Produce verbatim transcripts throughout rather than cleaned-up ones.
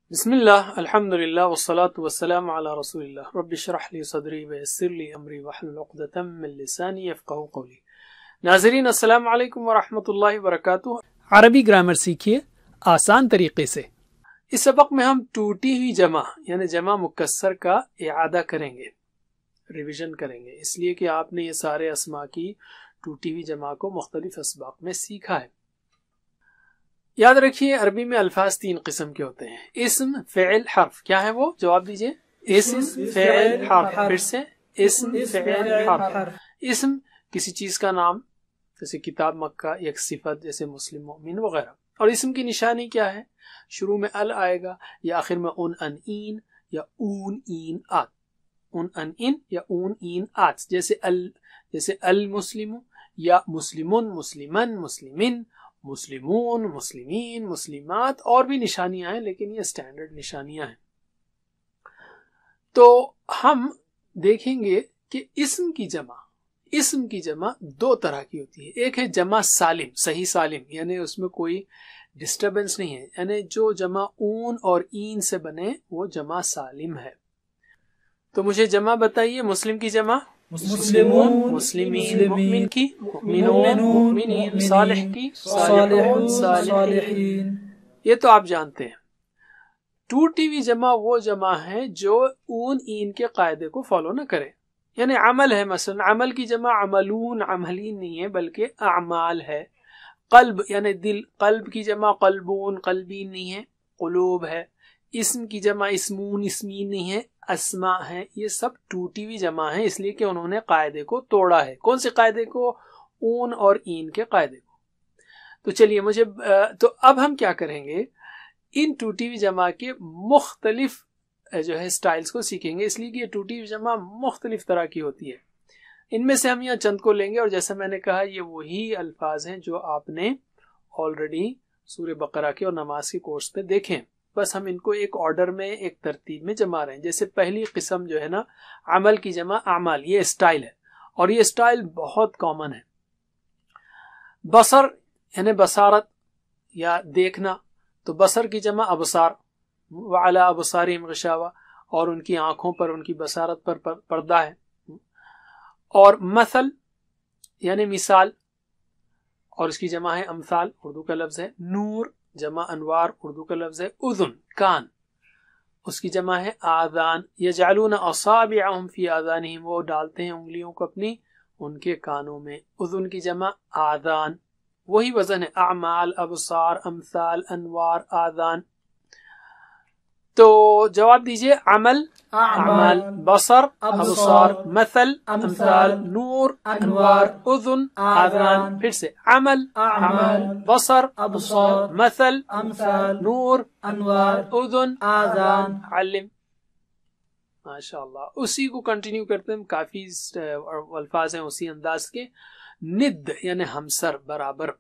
بسم اللہ الحمد للہ والصلاة والسلام علی رسول اللہ رب اشرح لی صدری ویسر لی امری واحلل عقدۃ من لسانی یفقہوا قولی۔ ناظرین السلام علیکم ورحمۃ اللہ وبرکاتہ۔ عربی گرامر سیکھیے آسان طریقے سے۔ اس سبق میں ہم ٹوٹی ہوئی جمع یعنی جمع مکسر کا اعادہ کریں گے، ریویژن کریں گے، اس لیے کہ آپ نے یہ سارے اسما کی ٹوٹی ہوئی جمع کو مختلف اسباق میں سیکھا ہے۔ یاد رکھیے عربی میں الفاظ تین قسم کے ہوتے ہیں، اسم، فعل، حرف۔ کیا ہے وہ؟ جواب دیجئے۔ اسم، فعل، حرف۔ پھر سے اسم، فعل، حرف۔ اسم کسی چیز کا نام جیسے کتاب مکہ، ایک صفت جیسے مسلم، مومن وغیرہ۔ اور اسم کی نشانی کیا ہے؟ شروع میں ال آئے گا یا آخر میں اون ان این یا اون این آت، اون ان این یا اون این آت، جیسے ال جیسے المسلم یا مسلمون، مسلمن، مسلمن، مسلمون، مسلمین، مسلمات، اور بھی نشانیاں ہیں لیکن یہ اسٹینڈرڈ نشانیاں ہیں۔ تو ہم دیکھیں گے کہ اسم کی جمع اسم کی جمع دو طرح کی ہوتی ہے۔ ایک ہے جمع سالم، صحیح سالم، یعنی اس میں کوئی ڈسٹربنس نہیں ہے، یعنی جو جمع اون اور این سے بنے وہ جمع سالم ہے۔ تو مجھے جمع بتائیے۔ مسلم کی جمع مسلمون، مسلمین، مؤمن کی مؤمنون، مؤمنین، صالح کی صالحون، صالحین۔ یہ تو آپ جانتے ہیں۔ ٹوٹی ہوئی جمع وہ جمع ہے جو اون این کے قاعدے کو فالو نہ کرے، یعنی عمل ہے، مثلا عمل کی جمع عملون، عملین نہیں ہے بلکہ اعمال ہے۔ قلب یعنی دل، قلب کی جمع قلبون، قلبین نہیں ہے، قلوب ہے۔ اسم کی جمع اسمون، اسمین نہیں ہے، اسماء ہے۔ یہ سب ٹوٹی ہوئی جمع ہے اس لیے کہ انہوں نے قاعدے کو توڑا ہے۔ کون سے قاعدے کو؟ اون اور این کے قاعدے کو۔ تو چلیے مجھے تو اب ہم کیا کریں گے، ان ٹوٹی ہوئی جمع کے مختلف جو ہے سٹائلز کو سیکھیں گے، اس لیے کہ یہ ٹوٹی ہوئی جمع مختلف طرح کی ہوتی ہے۔ ان میں سے ہم یہاں چند کو لیں گے، اور جیسا میں نے کہا یہ وہی الفاظ ہیں جو آپ نے آلریڈی سورہ بقرہ کے اور نماز کے کورس میں دیکھیں، بس ہم ان کو ایک آرڈر میں، ایک ترتیب میں جما رہے ہیں۔ جیسے پہلی قسم جو ہے نا، عمل کی جمع اعمال، یہ اسٹائل ہے اور یہ اسٹائل بہت کامن ہے۔ بصر یعنی بصارت یا دیکھنا، تو بصر کی جمع ابصار، وعلی ابصارہم غشاوہ، اور ان کی آنکھوں پر، ان کی بصارت پر پردہ ہے۔ اور مثل یعنی مثال، اور اس کی جمع ہے امثال، اردو کا لفظ ہے۔ نور جمع انوار، اردو کا لفظ ہے۔ اذن کان، اس کی جمع ہے آذان۔ یجعلون اصابعهم فی آذانہم، وہ ڈالتے ہیں انگلیوں کو اپنی ان کے کانوں میں۔ اذن کی جمع آذان، وہی وزن ہے، اعمال، ابصار، امثال، انوار، آذان۔ تو جواب دیجئے۔ عمل اعمال، بصر ابصار، مثل امثال، نور انوار، اذن آذان۔ پھر سے عمل اعمال، بصر ابصار، مثل امثال، نور انوار، اذن آذان۔ علم۔ ماشاء اللہ، اسی کو کنٹینیو کرتے ہیں، کافی الفاظ ہیں اسی انداز کے۔ ند یعنی ہمسر، برابر،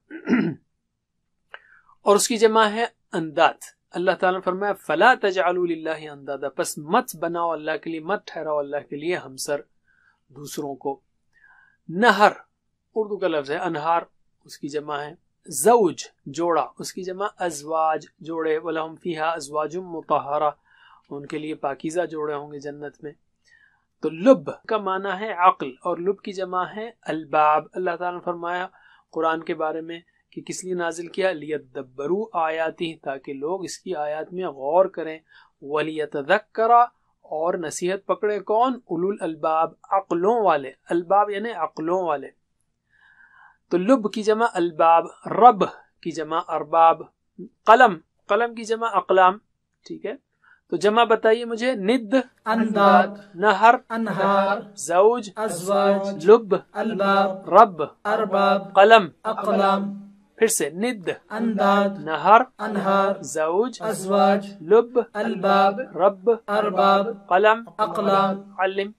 اور اس کی جمع ہے انداد۔ اللہ تعالیٰ نے فرمایا فلا تجعلوا للہ اندادا، پس مت بناؤ اللہ کے لیے، مت ٹھہراؤ اللہ کے لیے ہمسر دوسروں کو۔ نہر اردو کا لفظ ہے، انہار اس کی جمع ہے۔ زوج جوڑا، اس کی جمع ازواج، جوڑے۔ وَلَهُمْ فِيهَا أَزْوَاجٌ مُطَهَّرَةٌ، ان کے لیے پاکیزہ جوڑے ہوں گے جنت میں۔ تو لب کا معنی ہے عقل، اور لب کی جمع ہے الباب۔ اللہ تعالیٰ نے فرمایا قرآن کے بارے میں کہ کس لیے نازل کیا؟ لیدبروا آیاتہ، تاکہ لوگ اس کی آیات میں غور کریں۔ ولیتذکر، اور نصیحت پکڑے کون؟ اولو الالباب، عقلوں والے۔ الباب یعنی عقلوں والے۔ تو لب کی جمع الباب، رب کی جمع ارباب، قلم قلم کی جمع اقلام۔ ٹھیک ہے، تو جمع بتائیے مجھے۔ ند انداد، نہر انہار، زوج ازواج، لب الباب، رب ارباب، قلم۔ اقلام۔ پھر سے ند انداد، نہر انہار، زوج ازواج، لب الباب، رب ارباب، قلم اقلام۔ علم۔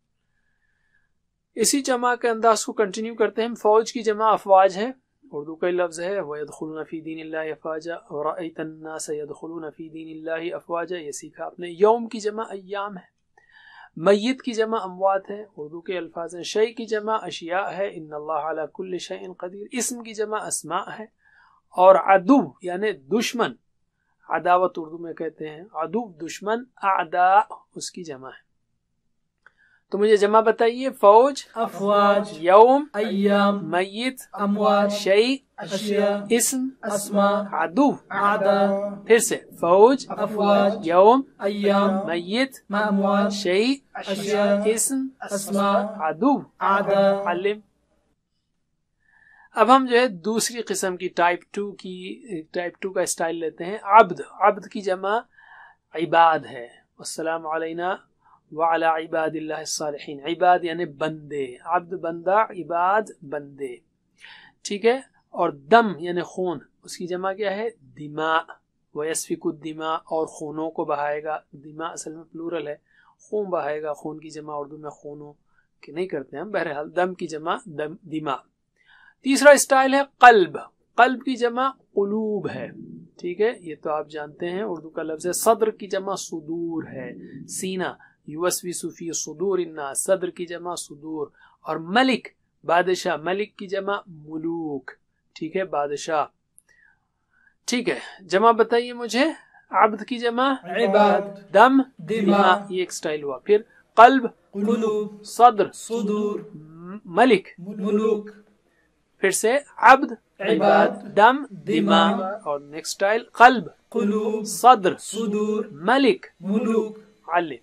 اسی جمع کے انداز کو کنٹینیو کرتے ہیں۔ فوج کی جمع افواج ہے، اردو کا لفظ ہے۔ وَيَدْخُلُونَ فِي دِينِ اللَّهِ أَفْوَاجًا وَرَأَيْتَ النَّاسَ يَدْخُلُونَ فِي دِينِ اللَّهِ أَفْوَاجًا، یہ سیکھا آپ نے۔ یوم کی جمع ایام ہے۔ میت کی جمع اموات ہے، اردو کے الفاظ ہیں۔ شیء کی جمع اشیاء ہے۔ ان اللہ علی کل شیء قدیر۔ اسم کی جمع اسماء ہے۔ اور عدو یعنی دشمن، عداوت اردو میں کہتے ہیں، عدو دشمن، اعداء اس کی جمع ہے. تو مجھے جمع بتائیے. فوج افواج، یوم ایام، میت اموات، شیء اشیاء، اسم اسماء، عدو. اعداء، پھر سے فوج افواج، یوم ایام، میت اموات، شیء اشیاء، اسم اسماء، عدو. اعداء. علم. اب ہم جو ہے دوسری قسم کی ٹائپ ٹو کی ٹائپ ٹو کا اسٹائل لیتے ہیں. عبد. عبد کی جمع عباد ہے. السلام علینا وعلی عباد اللہ الصالحین. عباد یعنی بندے. عبد بندہ، عباد بندے. ٹھیک ہے. اور دم یعنی خون، اس کی جمع کیا ہے؟ دماء. ویسفک الدماء، اور خونوں کو بہائے گا. دماء اصل میں پلورل ہے، خون بہائے گا. خون کی جمع اردو میں خونوں کی نہیں کرتے ہم. بہرحال دم کی جمع دم دماء. تیسرا اسٹائل ہے قلب. قلب کی جمع قلوب ہے. ٹھیک ہے، یہ تو آپ جانتے ہیں، اردو کا لفظ ہے. صدر کی جمع صدور ہے. سینہ، یوسوس فی صدور الناس. صدر کی جمع صدور. اور ملک بادشاہ. ملک کی جمع ملوک. ٹھیک ہے، بادشاہ. ٹھیک ہے، جمع بتائیے مجھے. عبد کی جمع عباد، دم دماء. یہ ایک اسٹائل ہوا. پھر قلب قلوب، صدر صدور، ملک. ملوک. پھر سے عبد عباد، دم دماء. اور نیکسٹ اسٹائل قلب قلوب، صدر صدور، ملک ملوک. علم.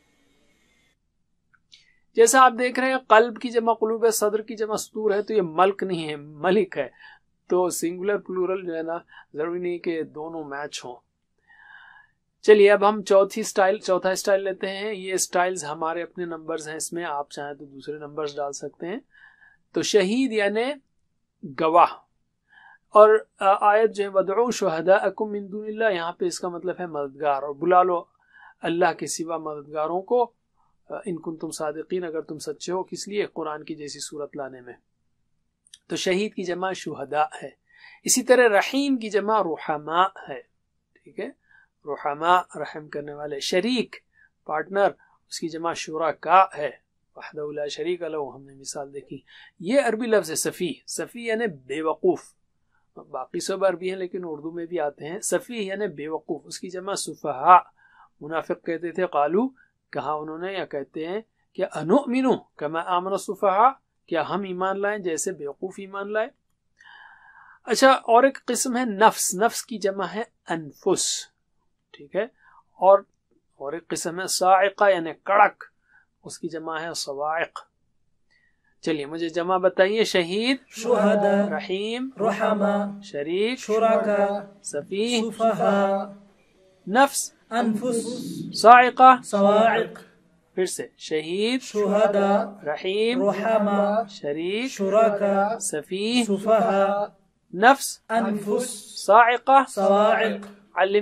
جیسا آپ دیکھ رہے ہیں قلب کی جمع قلوب ہے، صدر کی جمع صدور ہے، تو یہ ملک نہیں ہے، ملک ہے. تو سنگولر پلورل جو ہے نا ضروری نہیں کہ دونوں میچ ہوں. چلیے اب ہم چوتھی سٹائل چوتھا سٹائل لیتے ہیں. یہ سٹائلز ہمارے اپنے نمبرز ہیں، اس میں آپ چاہیں تو دوسرے نمبرز ڈال سکتے ہیں. تو شہید یعنی گواہ. اور آیت جو ہے وَدْعُوا شُهَدَاءَكُم مِّن دُونِ اللَّهِ، یہاں پہ اس کا مطلب ہے مددگار، اور بلا لو اللہ کے سوا مددگاروں کو ان کنتم صادقین، اگر تم سچے ہو. کس لیے؟ قرآن کی جیسی صورت لانے میں. تو شہید کی جمع شہداء ہے. اسی طرح رحیم کی جمع رحماء ہے. ٹھیک ہے، رحماء رحم کرنے والے. شریک پارٹنر، اس کی جمع شرکاء ہے. وحدہ لا شریک لہ، ہم نے مثال دیکھی. یہ عربی لفظ ہے سفیہ. سفیہ یعنی بے وقوف. باقی سب عربی ہیں لیکن اردو میں بھی آتے ہیں. سفیہ یعنی بے وقوف، اس کی جمع سفہاء. منافق کہتے تھے قالو، کہا انہوں نے یا کہتے ہیں کہ انؤمن کما آمن السفہاء، کیا ہم ایمان لائیں جیسے بے وقوف ایمان لائے. اچھا، اور ایک قسم ہے نفس. نفس کی جمع ہے انفس. ٹھیک ہے. اور اور ایک قسم ہے صاعقہ یعنی کڑک، اس کی جمع ہے صواعق. چلیے مجھے جمع بتائیے. شہید شہداء، رحیم رحماء، شریک شرکاء، سفیہ سفہاء، نفس انفس، صاعقہ. صواعق. پھر سے شہید شہداء، رحیم رحماء، شریک شرکاء، سفیہ سفہاء، نفس انفس، صاعقہ صواعق. علم.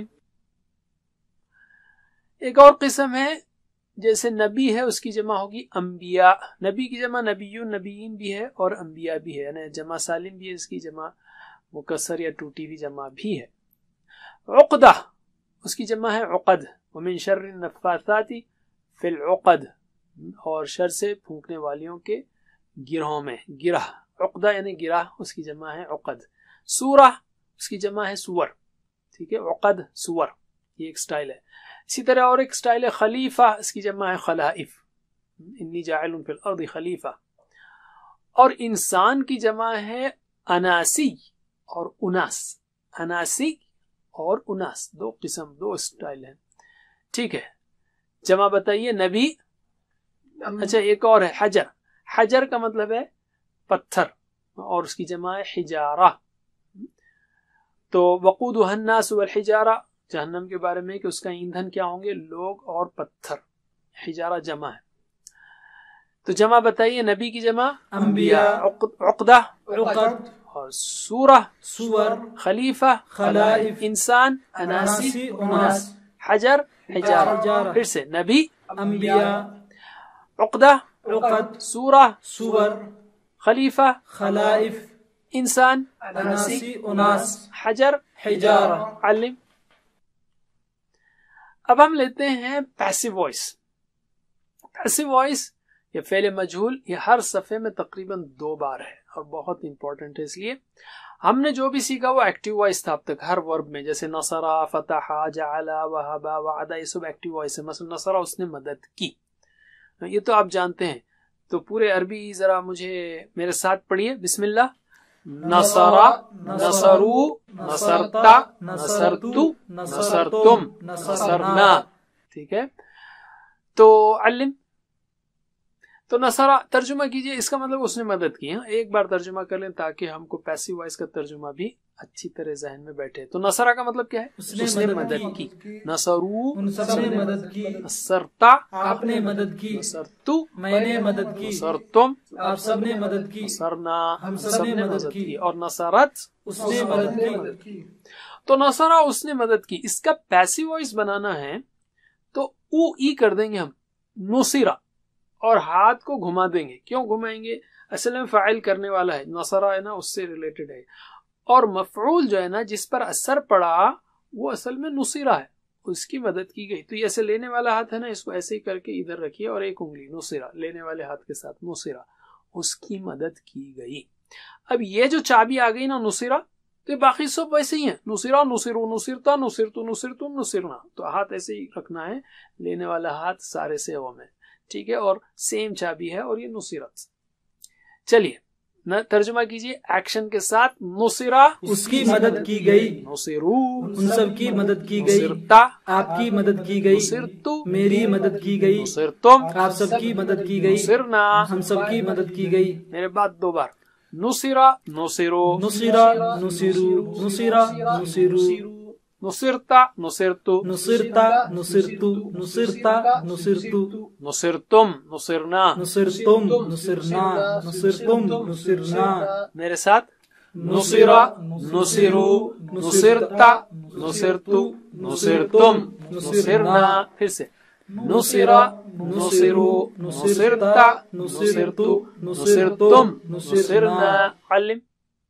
ایک اور قسم ہے، جیسے نبی ہے اس کی جمع ہوگی انبیاء. نبی کی جمع نبیون نبیین بھی ہے اور انبیاء بھی ہے، یعنی جمع سالم بھی ہے، اس کی جمع مکسر یا ٹوٹی ہوئی جمع بھی ہے. عقدہ، اس کی جمع ہے عقد. ومن شر النفاثات فی العقد، اور شر سے پھونکنے والیوں کے گرہوں میں. گرہ عقدہ یعنی گرہ، اس کی جمع ہے عقد. سورہ، اس کی جمع ہے سور. ٹھیک ہے، عقد سور، یہ ایک سٹائل ہے. اسی طرح اور ایک سٹائل ہے خلیفہ، اس کی جمع ہے خلائف. انی جاعل فی الارض خلیفہ. اور انسان کی جمع ہے اناسی اور اناس. اناسی اور اناس، دو قسم، دو سٹائل ہیں. ٹھیک ہے، جمع بتائیے. نبی. اچھا، ایک اور ہے حجر. حجر کا مطلب ہے پتھر، اور اس کی جمع ہے حجارہ. تو وقودها الناس والحجارہ، جہنم کے بارے میں کہ اس کا ایندھن کیا ہوں گے؟ لوگ اور پتھر. حجارہ جمع ہے. تو جمع بتائیے. نبی کی جمع انبیاء، عقدہ عقد، اور سورہ سور، خلیفہ خلائف، انسان اناسی اناسی، اناس، حجر حجارہ. حجارہ. پھر سے نبی انبیاء، عقدہ عقد، سورہ سور، خلیفہ خلائف، انسان اناسی، اناس، حجر حجارہ. علم. اب ہم لیتے ہیں پیسو وائس. پیسو وائس یہ فعل مجہول، یہ ہر صفحے میں تقریباً دو بار ہے، اور بہت امپورٹنٹ ہے. اس لیے ہم نے جو بھی سیکھا وہ ایکٹیو وائس تھا اب تک ہر ورب میں, جیسے نصرا, فتحا, جعلا, وہبا, وعدا, یہ سب ایکٹیو وائس ہے. مثلا نصرا اس نے مدد کی, یہ تو آپ جانتے ہیں. تو پورے عربی ذرا مجھے میرے ساتھ پڑھیے. بسم اللہ. نصرا, نصرو, نصرتا, نصرتو, نصرتم, نصرنا. ٹھیک ہے, تو علم. تو نصرہ ترجمہ کیجئے, اس کا مطلب اس نے مدد کی. ہاں ایک بار ترجمہ کر لیں تاکہ ہم کو پیسو وائس کا ترجمہ بھی اچھی طرح ذہن میں بیٹھے. تو نصرہ کا مطلب کیا ہے؟ اس نے مدد کی. نصرو, ان سب نے مدد کی. نصرتا, آپ نے مدد کی. نصرتو, میں نے مدد کی. نصرتم, آپ سب نے مدد کی. نصرنا, ہم سب نے مدد کی. اور نصرت, اس نے مدد کی. تو نصرہ اس نے مدد کی. اس کا پیسو وائس بنانا ہے تو او ای کر دیں گے ہم, نصرہ, اور ہاتھ کو گھما دیں گے. کیوں گھمائیں گے؟ اصل میں فاعل کرنے والا ہے, نصرہ ہے نا, اس سے ریلیٹڈ ہے. اور مفعول جو ہے نا جس پر اثر پڑا وہ اصل میں نصرہ ہے, اس کی مدد کی گئی. تو یہ ایسے لینے والا ہاتھ ہے نا, اس کو ایسے ہی کر کے ادھر رکھیے اور ایک انگلی نصرہ لینے والے ہاتھ کے ساتھ, نصرہ, اس کی مدد کی گئی. اب یہ جو چابی آ گئی نا نصرہ, تو یہ باقی سب ویسے ہی ہیں, نصرہ, نصرو, نصرتا, نصرتو, نصرتم, نصرنا. تو ہاتھ ایسے ہی رکھنا ہے, لینے والا ہاتھ سارے سیغوں میں. ٹھیک ہے, اور سیم چابی ہے, اور یہ نصرت. چلیے ترجمہ کیجئے ایکشن کے ساتھ. نصرہ, اس کی مدد کی گئی. نصرو, ان سب کی مدد کی گئی. نصرتا, آپ کی مدد کی گئی. نصرتو, میری مدد کی گئی. نصرتم, آپ سب کی مدد کی گئی. نصرنا, ہم سب کی مدد کی گئی. میرے بعد دو بار. نصرہ, نصرو, نصرہ, نصرو, نصرہ, نصرو, نصرتا, نصرتو, نصرتا, نصرتو, نصرتا, نصرتو, نصرتم, نصرنا, نصرتم, نصرنا, نصرتم, نصرنا. میرے ساتھ. نصرہ, نصرو, نصرتا, نصرتو, نصرتم, نصرنا. پھر سے. نصرہ, نصرو, نصرتا, نصرتو, نصرتم, نصرنا. علم.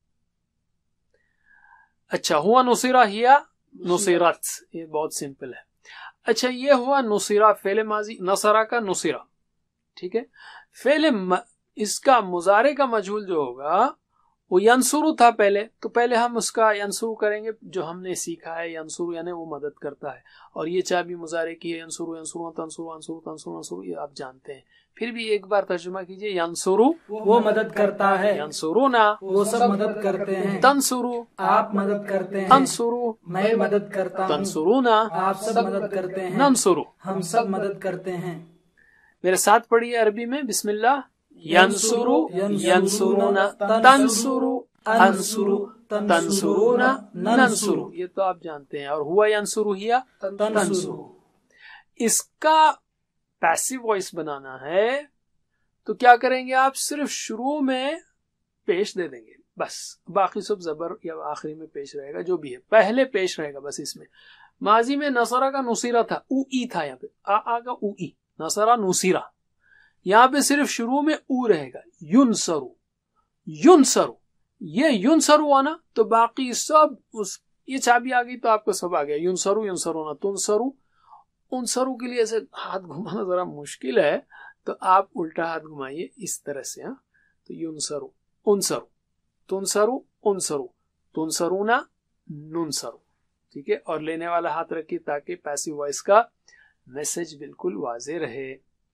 اچھا, ہوا نصرہ, ہیا نصرت, یہ بہت سمپل ہے. اچھا, یہ ہوا نصرہ, فعل ماضی, نصرہ کا نصرہ. ٹھیک ہے, فعل اس کا مضارع کا مجہول جو ہوگا وہ ینصرو تھا پہلے, تو پہلے ہم اس کا ینصرو کریں گے جو ہم نے سیکھا ہے. ینصرو یعنی وہ مدد کرتا ہے, اور یہ چابی مضارع کی ہے. ینصرو, ینصرو, تنصرو, انصرو, تنصرو, انصرو, یہ آپ جانتے ہیں. پھر بھی ایک بار ترجمہ کیجئے. ینصرو, وہ مدد کرتا ہے. ینصرونا, وہ سب مدد کرتے ہیں. تنصرو, آپ مدد کرتے ہیں. انصرو, میں مدد کرتا ہوں. تنصرونا, آپ سب مدد کرتے ہیں. ننصرو, ہم سب مدد کرتے ہیں. میرے ساتھ پڑھیے عربی میں. بسم اللہ. ینصرو, ینصرونا, تنصرو, انصرو, تنصرونا, ننصرو. یہ تو آپ جانتے ہیں. اور ہوا ینصرو, ہیا تنصرو. اس کا پیسو وائس بنانا ہے تو کیا کریں گے آپ؟ صرف شروع میں پیش دے دیں گے بس, باقی سب زبر یا آخری میں پیش رہے گا, جو بھی ہے پہلے پیش رہے گا بس. اس میں ماضی میں نصرہ کا نصیرہ تھا, او ای تھا, یہاں پہ آ آ کا او ای, نصرہ نصیرہ. یہاں پہ صرف شروع میں او رہے گا. ینصرو, ینصرو, یہ ینصرو آنا تو باقی سب اس, یہ چابی آ گئی تو آپ کو سب آ گیا. ینصرو, ینصرونا, تنصرو. انصرو کے لیے ایسے ہاتھ گھمانا ذرا مشکل ہے, تو آپ الٹا ہاتھ گھمائیے اس طرح سے. ہاں, تو ینصرو, انصرو, تنصرو, انصرو, تنصرونا, ننصرو. ٹھیک ہے, اور لینے والا ہاتھ رکھیے تاکہ پیسو وائس کا میسج بالکل واضح رہے.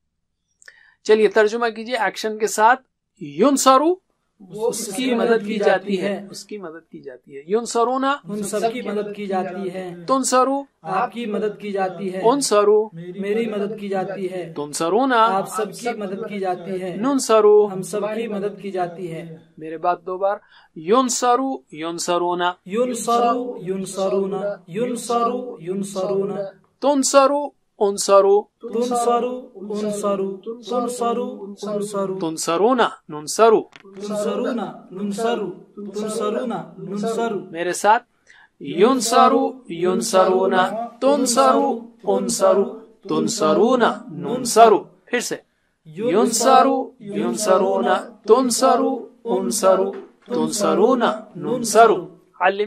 چلیے ترجمہ کیجئے ایکشن کے ساتھ. ینصرو, اس کی مدد کی جاتی ہے, اس کی مدد کی جاتی ہے. ینصرونا, ان سب کی مدد کی جاتی ہے. تنصرو, آپ کی مدد کی جاتی ہے. انصرو, میری مدد کی جاتی ہے. تنصرونا, آپ سب کی مدد کی جاتی ہے. ننصرو, ہم سب کی مدد کی جاتی ہے. میرے بات دو بار. ینصرو, ینصرونا, ینصرو, ینصرونا, ینصرو, ینصرونا, تنصرو, انصرو, تنصرو, انصرو, تنصرو, انصرو, تنصرونا, ننصرو, تنصرونا, ننصرو, تنصرونا, ننصرو. میرے ساتھ. ینصرو, ینصرونا, تنصرو, انصرو, تنصرونا, ننصرو. پھر سے. ینصرو, ینصرونا, تنصرو, انصرو, تنصرونا, ننصرو. علم.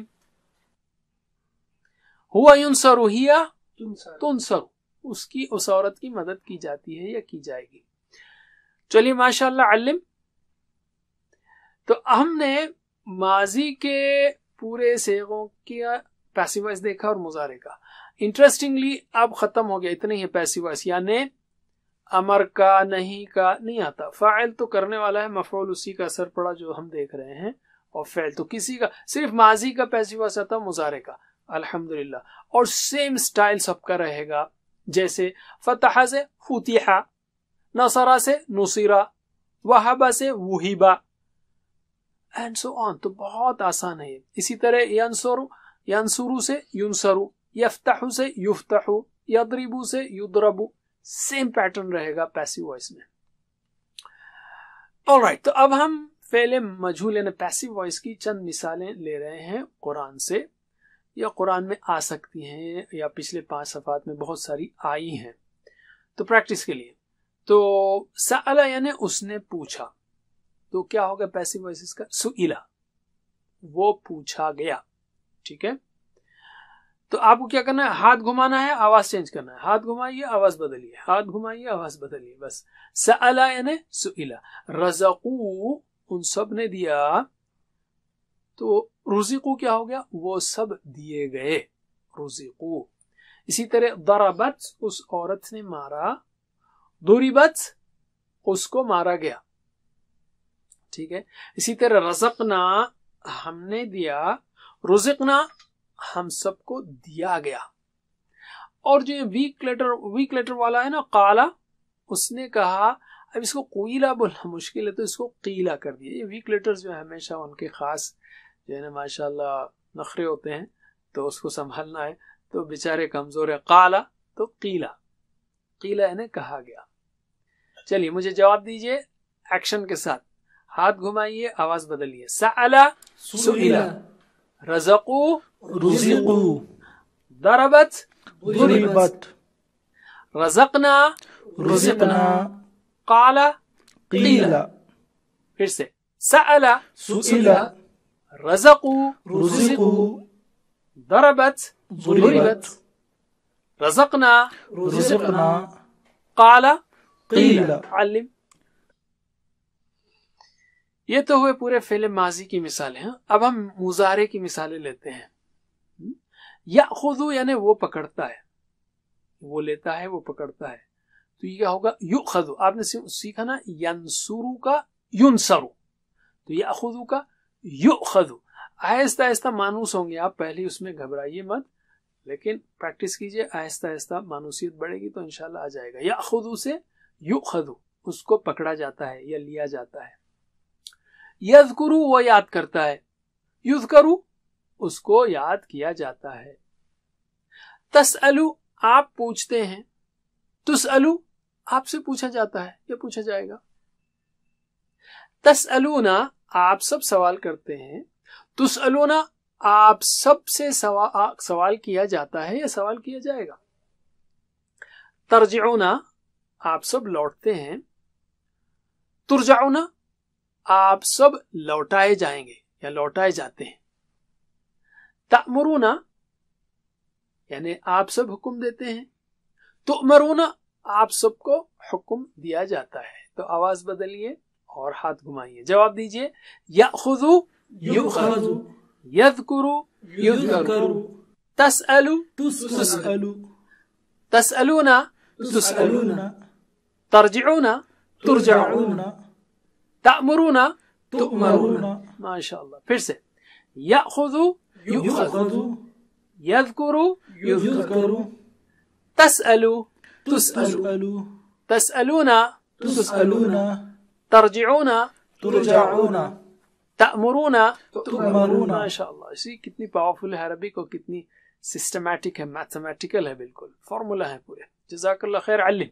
ہوا ینصرو, ہیا تنصرو, اس کی, اس عورت کی مدد کی جاتی ہے یا کی جائے گی. چلیے ماشاءاللہ. علم. تو ہم نے ماضی کے پورے صیغوں کا پیسو وائس دیکھا اور مضارع کا. انٹرسٹنگلی اب ختم ہو گیا، اتنا ہی ہے پیسو وائس، یعنی امر کا، نہیں کا نہیں آتا. فاعل تو کرنے والا ہے، مفعول اسی کا اثر پڑا جو ہم دیکھ رہے ہیں، اور فعل تو کسی کا، صرف ماضی کا پیسو وائس آتا، مضارع کا. الحمدللہ. اور سیم سٹائل سب کا رہے گا، جیسے فتح سے فتح، نصرہ سے نصرہ، وہبہ سے وہبہ، اینڈ سو آن. تو بہت آسان ہے. اسی طرح ینصر، ینصرو سے ینصرو، یفتح سے یفتح، یضربو سے یضربو، سیم پیٹرن رہے گا پیسو وائس میں. آلرائٹ، تو اب ہم فعل مجہول یعنی پیسو وائس کی چند مثالیں لے رہے ہیں قرآن سے، یا قرآن میں آ سکتی ہیں، یا پچھلے پانچ صفحات میں بہت ساری آئی ہیں. تو پریکٹس کے لیے، تو سأل یعنی اس نے پوچھا، تو کیا ہوگا پیسو وائس اس کا؟ سئلہ، وہ پوچھا گیا. ٹھیک ہے، تو آپ کو کیا کرنا ہے؟ ہاتھ گھمانا ہے، آواز چینج کرنا ہے. ہاتھ گھمائیے، آواز بدلیے، ہاتھ گھمائیے، آواز بدلیے، بس. سأل یعنی سئلہ. رزقو، ان سب نے دیا، تو رزقو کیا ہو گیا؟ وہ سب دیے گئے، رزقو. اسی طرح ضربت، اس عورت نے مارا، ضربت، اس کو مارا گیا. ٹھیک ہے. اسی طرح رزقنا، ہم نے دیا، رزقنا، ہم سب کو دیا گیا. اور جو ویک لیٹر ویک لیٹر والا ہے نا، قالا، اس نے کہا. اب اس کو قیلا بولنا مشکل ہے، تو اس کو قیلا کر دیا. یہ ویک لیٹرز جو ہے ہمیشہ ان کے خاص جو ہے نا ماشاءاللہ نخرے ہوتے ہیں، تو اس کو سنبھالنا ہے، تو بیچارے کمزور ہے. قالا تو قیلا، قیلا یعنی کہا گیا. چلیے مجھے جواب دیجئے ایکشن کے ساتھ. ہاتھ گھمائیے، آواز بدلیے. سألا سئلا، رزقو رزقو، ضربت ضربت، رزقنا رزقنا، قالا قیل، پھر سے سألا سئل، رزقو رزقو، ضربت ضربت، رزقنا رزقنا، قالا قیل. علم. یہ تو ہوئے پورے فعل ماضی کی مثالیں ہیں. اب ہم مضارع کی مثالیں لیتے ہیں. یأخذ یعنی وہ پکڑتا ہے، وہ لیتا ہے، وہ پکڑتا ہے. تو یہ کیا ہوگا؟ یؤخذ. آپ نے سیکھا نا ینصرو کا ینصرو، تو یأخذ کا یؤخذ. آہستہ آہستہ مانوس ہوں گے آپ، پہلے اس میں گھبرائیے مت، لیکن پریکٹس کیجئے، آہستہ آہستہ مانوسیت بڑھے گی تو انشاءاللہ آ جائے گا. یأخذ سے یؤخذ، اس کو پکڑا جاتا ہے یا لیا جاتا ہے. یذکرو، وہ یاد کرتا ہے. یذکرو، اس کو یاد کیا جاتا ہے. تسألو، آپ پوچھتے ہیں. تسألو، آپ سے پوچھا جاتا ہے یا پوچھا جائے گا. تسألونا، آپ سب سوال کرتے ہیں. تسألونا، آپ سب سے سوال کیا جاتا ہے یا سوال کیا جائے گا. ترجعونا، آپ سب لوٹتے ہیں. ترجعونا، آپ سب لوٹائے جائیں گے یا لوٹائے جاتے ہیں. تأمرونا، یعنی آپ سب حکم دیتے ہیں. تؤمرونا، آپ سب کو حکم دیا جاتا ہے. تو آواز بدلیے اور ہاتھ گھمائیے، جواب دیجئے. یأخذ یؤخذ، یذکر یذکر، تسأل تسأل، تسألون تسألون، ترجعون ترجعون، ترجعون، تأمرون تؤمرون. ماشاء اللہ. پھر سے یأخذ یؤخذ، یؤخذ، یذکر یذکر، تسأل تسأل، تسأل، تسألون تسألون، ترجعون ترجعون، تأمرون تؤمرون. ماشاء اللہ. اسی کتنی پاورفل ہے عربک، اور کتنی سسٹمیٹک ہے، میتھمیٹیکل ہے، بالکل فارمولا ہے پورے. جزاک اللہ خیر علم.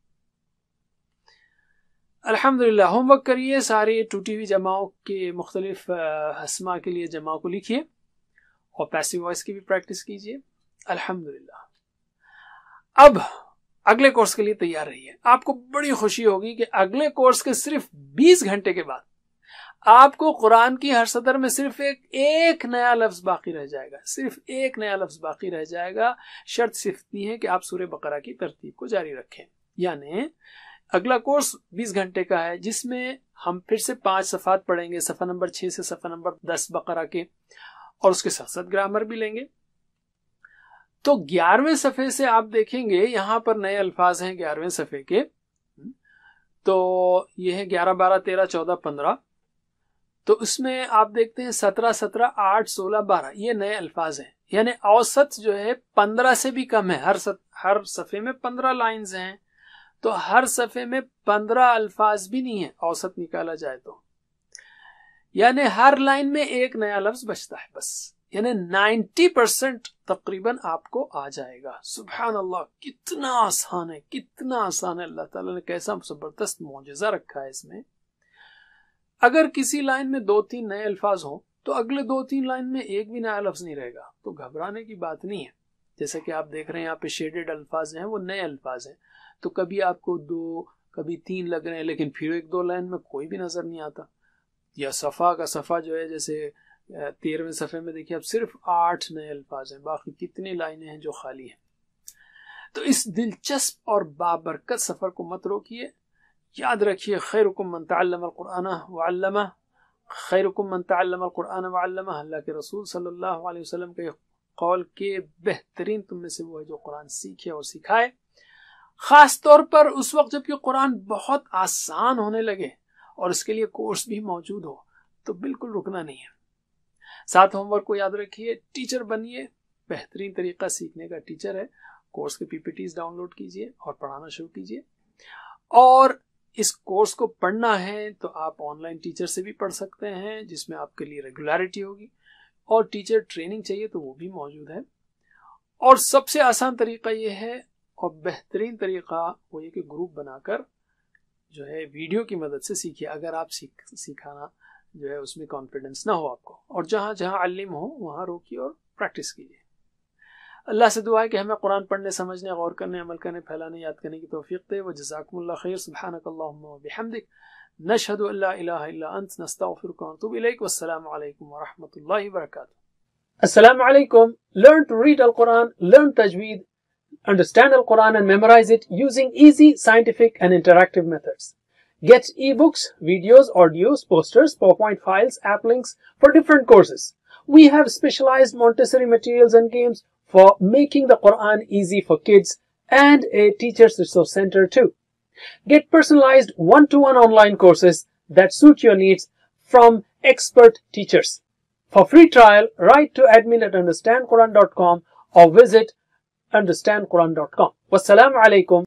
الحمدللہ. ہوم ورک کریے سارے ٹو ٹی وی جماؤں کے مختلف اسما کے لیے جماؤں کو لکھیے، اور پیسو وائس کی بھی پریکٹس کیجیے. الحمدللہ. اب اگلے کورس کے لیے تیار رہیے. آپ کو بڑی خوشی ہوگی کہ اگلے کورس کے صرف بیس گھنٹے کے بعد آپ کو قرآن کی ہر صدر میں صرف ایک ایک نیا لفظ باقی رہ جائے گا. صرف ایک نیا لفظ باقی رہ جائے گا. شرط صرف اتنی ہے کہ آپ سورہ بقرہ کی ترتیب کو جاری رکھیں. یعنی अगला कोर्स बीस घंटे का है, जिसमें हम फिर से पांच सफ़ात पढ़ेंगे, सफ़ा नंबर छह से सफ़ा नंबर दस बकरा के, और उसके साथ साथ ग्रामर भी लेंगे। तो ग्यारहवें सफ़े से आप देखेंगे यहाँ पर नए अल्फाज हैं ग्यारहवें सफ़े के। तो ये है ग्यारह बारह तेरह चौदह पंद्रह, तो उसमें आप देखते हैं सत्रह सत्रह आठ सोलह बारह, ये नए अल्फाज हैं। यानी औसत जो है पंद्रह से भी कम है। हर सत, हर सफ़े में पंद्रह लाइन्स हैं, तो हर सफ़े में पंद्रह अल्फाज भी नहीं है औसत निकाला जाए तो। यानी हर लाइन में एक नया लफ्ज बचता है बस, यानी नब्बे परसेंट तकरीबन आपको आ जाएगा। सुभान अल्लाह, कितना आसान है, कितना आसान है। अल्लाह ताला ने कैसा जबरदस्त मौजज़ा रखा है इसमें। अगर किसी लाइन में दो तीन नए अल्फाज हों तो अगले दो तीन लाइन में एक भी नया लफ्ज नहीं रहेगा, तो घबराने की बात नहीं है। जैसे कि आप देख रहे हैं यहाँ पे शेडेड अल्फाज हैं, वो नए अल्फाज हैं, तो कभी आपको दो कभी तीन लग रहे हैं, लेकिन फिर एक दो लाइन में कोई भी नजर नहीं आता। या सफ़ा का सफ़ा जो है, जैसे तेरहवें सफ़े में देखिए अब सिर्फ आठ नए अल्फाज हैं, बाकी कितनी लाइनें हैं जो खाली हैं। तो इस दिलचस्प और बाबरकत सफ़र को मत रोकिए। याद रखिए, खैरुकुम मन तअल्लमल कुरआन व अल्लमह, खैरुकुम मन तअल्लमल कुरआन व अल्लमह। अल्लाह के रसूल सल्लल्लाहु अलैहि वसल्लम के कौल के बेहतरीन तुम में से वो है जो कुरान सीखे और सिखाए। खास तौर पर उस वक्त जबकि कुरान बहुत आसान होने लगे और इसके लिए कोर्स भी मौजूद हो, तो बिल्कुल रुकना नहीं है। साथ होमवर्क को याद रखिए, टीचर बनिए। बेहतरीन तरीका सीखने का टीचर है। कोर्स के पीपीटीज डाउनलोड कीजिए और पढ़ाना शुरू कीजिए। और इस कोर्स को पढ़ना है तो आप ऑनलाइन टीचर से भी पढ़ सकते हैं, जिसमें आपके लिए रेगुलरिटी होगी, और टीचर ट्रेनिंग चाहिए तो वो भी मौजूद है। और सबसे आसान तरीका ये है और बेहतरीन तरीका वो ये कि ग्रुप बनाकर जो है वीडियो की मदद से सीखिए। अगर आप सीख सिखाना जो है उसमें कॉन्फिडेंस ना हो आपको, और जहाँ जहाँ अल्लिम हो वहाँ रोकिए और प्रैक्टिस कीजिए। अल्लाह से दुआ है कि हमें कुरान पढ़ने, समझने, गौर करने, अमल करने, फैलाने, याद करने की तौफीक दे। व जज़ाकुमुल्लाह खैर। सुब्हानकल्लाहुम्मा व बिहम्दिक, नशहदु अल्ला इलाहा इल्ला अंत, नस्तगफिरुका व नतूबु इलैक। वस्सलामु अलैकुम व रहमतुल्लाहि व बरकातुहू। Assalamu alaikum. Learn to read Al-Quran, learn tajweed, understand Al-Quran and memorize it using easy, scientific and interactive methods. Get ebooks, videos, audios, posters, PowerPoint files, app links for different courses. We have specialized Montessori materials and games for making the Quran easy for kids, and a teacher's resource center too. Get personalized one-to-one online courses that suit your needs from expert teachers. For free trial, write to admin at understand quran dot com or visit understand quran dot com. Wassalamu alaikum